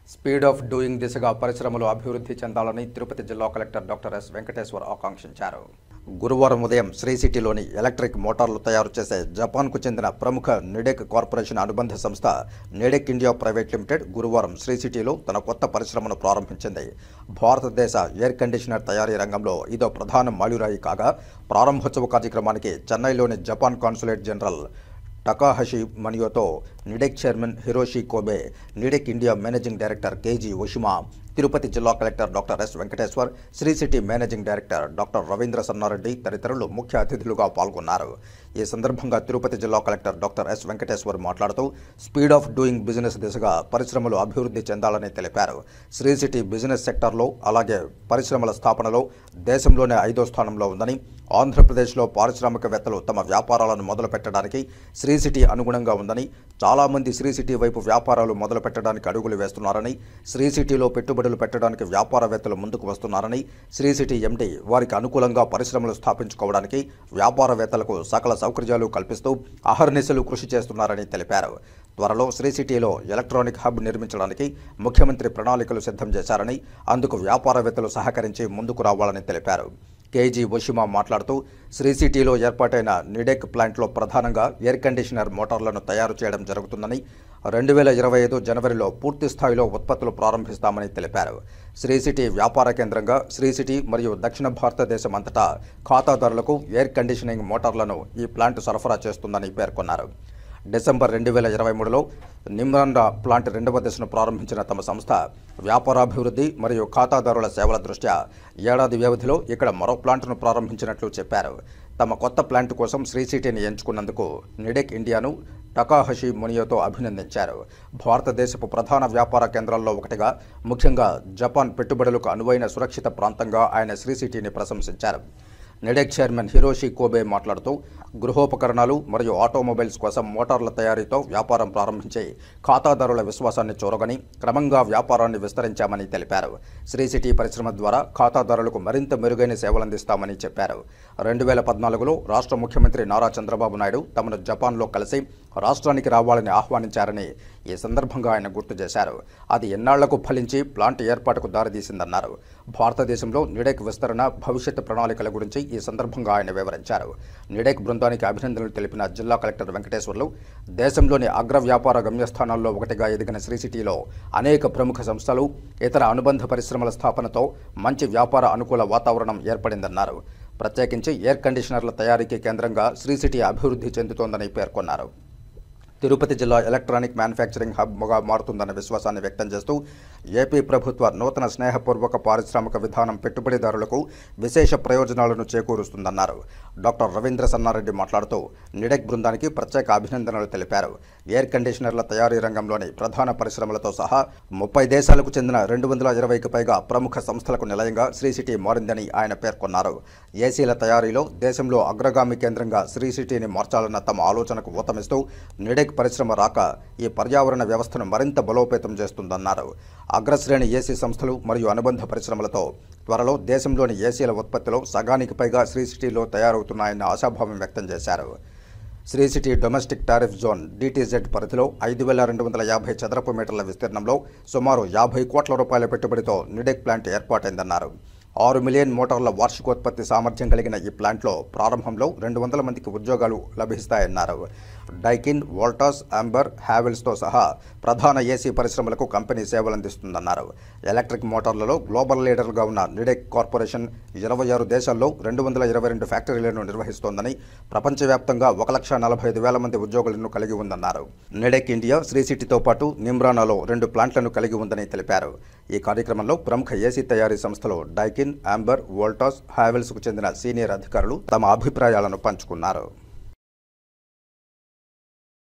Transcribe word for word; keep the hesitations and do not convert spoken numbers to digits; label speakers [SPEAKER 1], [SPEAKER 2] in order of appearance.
[SPEAKER 1] Speed of doing దిశగా పరిశ్రమలు అభివృద్ధి చెందాలని తిరుపతి జిల్లా కలెక్టర్ డాక్టర్ ఎస్ వెంకటేశ్వర్ ఆకాంక్షించారు. గురువారం ఉదయం శ్రీ సిటీలోని ఎలక్ట్రిక్ మోటార్లు తయారు చేసే జపాన్కు చెందిన ప్రముఖ నిడెక్ కార్పొరేషన్ అనుబంధ సంస్థ నిడెక్ ఇండియా ప్రైవేట్ లిమిటెడ్ గురువారం శ్రీ సిటీలో తన కొత్త పరిశ్రమను ప్రారంభించింది. భారతదేశ ఎయిర్ కండిషనర్ తయారీ రంగంలో ఇదో ప్రధాన మైలురాయి కాగా ప్రారంభోత్సవ కార్యక్రమానికి చెన్నైలోని జపాన్ కాన్సులేట్ జనరల్ టకాహషి మనియోతో Nidec chairman Hiroshi Kobe, Nidec India managing director Keiji Oshima, Tirupati జిల్లా collector doctor S Venkateshwar, Sri city managing director doctor Ravindra Sannareddy తదితరులు ముఖ్య అతిథులుగా పాల్గొన్నారు. ఈ సందర్భంగా తిరుపతి జిల్లా కలెక్టర్ డాక్టర్ ఎస్ వెంకటేశ్వర్ మాట్లాడుతూ స్పీడ్ ఆఫ్ డూయింగ్ బిజినెస్ దిశగా పరిశ్రమలు అభివృద్ధి చెందాలని తెలిపారు. శ్రీ సిటీ బిజినెస్ సెక్టార్లో అలాగే పరిశ్రమల స్థాపనలో దేశంలోనే ఐదో స్థానంలో ఉందని, ఆంధ్రప్రదేశ్లో పారిశ్రామికవేత్తలు తమ వ్యాపారాలను మొదలు పెట్టడానికి శ్రీ సిటీ అనుగుణంగా ఉందని, చాలామంది శ్రీ సిటీ వైపు వ్యాపారాలు మొదలు పెట్టడానికి అడుగులు వేస్తున్నారని, శ్రీ సిటీలో పెట్టుబడులు పెట్టడానికి వ్యాపారవేత్తలు ముందుకు వస్తున్నారని, శ్రీ సిటీ ఎండీ వారికి అనుకూలంగా పరిశ్రమలు స్థాపించుకోవడానికి వ్యాపారవేత్తలకు సకల సౌకర్యాలు కల్పిస్తూ అహర్నిశలు కృషి చేస్తున్నారని తెలిపారు. త్వరలో శ్రీ సిటీలో ఎలక్ట్రానిక్ హబ్ నిర్మించడానికి ముఖ్యమంత్రి ప్రణాళికలు సిద్ధం చేశారని, అందుకు వ్యాపారవేత్తలు సహకరించి ముందుకు రావాలని తెలిపారు. కేజీ ఒషిమా మాట్లాడుతూ శ్రీ సిటీలో ఏర్పాటైన నిడెక్ ప్లాంట్లో ప్రధానంగా ఎయిర్ కండిషనర్ మోటార్లను తయారు చేయడం జరుగుతుందని, రెండు వేల ఇరవై ఐదు జనవరిలో పూర్తి స్థాయిలో ఉత్పత్తులు ప్రారంభిస్తామని తెలిపారు. శ్రీ సిటీ వ్యాపార కేంద్రంగా శ్రీ సిటీ మరియు దక్షిణ భారతదేశం అంతటా ఖాతాదారులకు ఎయిర్ కండిషనింగ్ మోటార్లను ఈ ప్లాంట్ సరఫరా చేస్తుందని పేర్కొన్నారు. డిసెంబర్ రెండు వేల ఇరవై మూడులో నిమ్రాండా ప్లాంట్ రెండవ దశను ప్రారంభించిన తమ సంస్థ వ్యాపారాభివృద్ధి మరియు ఖాతాదారుల సేవల దృష్ట్యా ఏడాది వ్యవధిలో ఇక్కడ మరో ప్లాంట్ను ప్రారంభించినట్లు చెప్పారు. తమ కొత్త ప్లాంట్ కోసం శ్రీ సిటీని ఎంచుకున్నందుకు నిడెక్ ఇండియాను టకాహషి మునియోతో అభినందించారు. భారతదేశపు ప్రధాన వ్యాపార కేంద్రాల్లో ఒకటిగా, ముఖ్యంగా జపాన్ పెట్టుబడులకు అనువైన సురక్షిత ప్రాంతంగా ఆయన శ్రీ సిటీని ప్రశంసించారు. నిడెక్ చైర్మన్ హిరోషి కోబే మాట్లాడుతూ గృహోపకరణాలు మరియు ఆటోమొబైల్స్ కోసం మోటార్ల తయారీతో వ్యాపారం ప్రారంభించి ఖాతాదారుల విశ్వాసాన్ని చూరగని క్రమంగా వ్యాపారాన్ని విస్తరించామని తెలిపారు. శ్రీ సిటీ పరిశ్రమ ద్వారా ఖాతాదారులకు మరింత మెరుగైన సేవలందిస్తామని చెప్పారు. రెండు వేల పద్నాలుగులో రాష్ట్ర ముఖ్యమంత్రి నారా చంద్రబాబు నాయుడు తమను జపాన్లో కలిసి రాష్ట్రానికి రావాలని ఆహ్వానించారని ఈ సందర్భంగా ఆయన గుర్తు చేశారు. అది ఎన్నాళ్లకు ఫలించి ప్లాంట్ ఏర్పాటుకు దారితీసిందన్నారు. భారతదేశంలో నిడెక్ విస్తరణ భవిష్యత్తు ప్రణాళికల గురించి ఈ సందర్భంగా ఆయన వివరించారు. నిడెక్ బృందానికి అభినందనలు తెలిపిన జిల్లా కలెక్టర్ వెంకటేశ్వర్లు, దేశంలోని అగ్ర వ్యాపార గమ్యస్థానాల్లో ఒకటిగా ఎదిగిన శ్రీ సిటీలో అనేక ప్రముఖ సంస్థలు, ఇతర అనుబంధ పరిశ్రమల స్థాపనతో మంచి వ్యాపార అనుకూల వాతావరణం ఏర్పడిందన్నారు. ప్రత్యేకించి ఎయిర్ కండిషనర్ల తయారీకి కేంద్రంగా శ్రీ సిటీ అభివృద్ధి చెందుతోందని పేర్కొన్నారు. తిరుపతి జిల్లా ఎలక్ట్రానిక్ మ్యానుఫ్యాక్చరింగ్ హబ్గా మారుతుందన్న విశ్వాసాన్ని వ్యక్తం చేస్తూ ఏపీ ప్రభుత్వ నూతన స్నేహపూర్వక పారిశ్రామిక విధానం పెట్టుబడిదారులకు విశేష ప్రయోజనాలను చేకూరుస్తుందన్నారు. డాక్టర్ రవీంద్ర సన్నారెడ్డి మాట్లాడుతూ నిడెక్ బృందానికి ప్రత్యేక అభినందనలు తెలిపారు. ఎయిర్ కండిషనర్ల తయారీ రంగంలోని ప్రధాన పరిశ్రమలతో సహా ముప్పై దేశాలకు చెందిన రెండు వందల ఇరవైకి పైగా ప్రముఖ సంస్థలకు నిలయంగా శ్రీ సిటీ మారిందని ఆయన పేర్కొన్నారు. ఏసీల తయారీలో దేశంలో అగ్రగామి కేంద్రంగా శ్రీ సిటీని మార్చాలన్న తమ ఆలోచనకు ఊతమిస్తూ నిడెక్ పరిశ్రమ రాక ఈ పర్యావరణ వ్యవస్థను మరింత బలోపేతం చేస్తుందన్నారు. అగ్రశ్రేణి ఏసీ సంస్థలు మరియు అనుబంధ పరిశ్రమలతో త్వరలో దేశంలోని ఏసీల ఉత్పత్తిలో సగానికి పైగా శ్రీ సిటీలో తయారవుతున్నాయన్న ఆశాభావం వ్యక్తం చేశారు. Sri city domestic tariff zone DTZ పరిధిలో ఐదు వేల రెండు వందల యాభై చదరపు మీటర్ల విస్తీర్ణంలో సుమారు యాభై కోట్ల రూపాయల పెట్టుబడితో నిడెక్ ప్లాంట్ ఏర్పాటైందన్నారు. ఆరు మిలియన్ మోటార్ల వార్షికోత్పత్తి సామర్థ్యం కలిగిన ఈ ప్లాంట్లో ప్రారంభంలో రెండు వందల మందికి ఉద్యోగాలు లభిస్తాయన్నారు. డైకిన్, వోల్టాస్, అంబర్, హ్యావెల్స్తో సహా ప్రధాన ఏసీ పరిశ్రమలకు కంపెనీ సేవలందిస్తుందన్నారు. ఎలక్ట్రిక్ మోటార్లలో గ్లోబల్ లీడర్గా ఉన్న నిడెక్ కార్పొరేషన్ ఇరవై ఆరు దేశాల్లో రెండు వందల ఇరవై రెండు ఫ్యాక్టరీలను నిర్వహిస్తోందని, ప్రపంచవ్యాప్తంగా ఒక లక్ష నలభై ఐదు వేల మంది ఉద్యోగులను కలిగి ఉందన్నారు. నిడెక్ ఇండియా శ్రీ సిటీతో పాటు నిమ్రానాలో రెండు ప్లాంట్లను కలిగి ఉందని తెలిపారు. ఈ కార్యక్రమంలో ప్రముఖ ఏసీ తయారీ సంస్థలు డైకిన్, అంబర్, వోల్టాస్, హ్యావెల్స్కు చెందిన సీనియర్ అధికారులు తమ అభిప్రాయాలను పంచుకున్నారు.